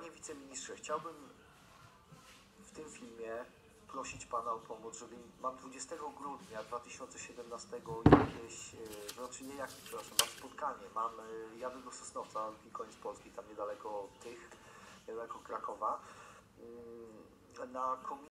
Panie wiceministrze, chciałbym w tym filmie prosić Pana o pomoc, żeby mam 20 grudnia 2017 jakieś, znaczy nie jakieś, przepraszam, mam spotkanie, jadę do Sosnowca, drugi koniec Polski, tam niedaleko niedaleko Krakowa, na komisji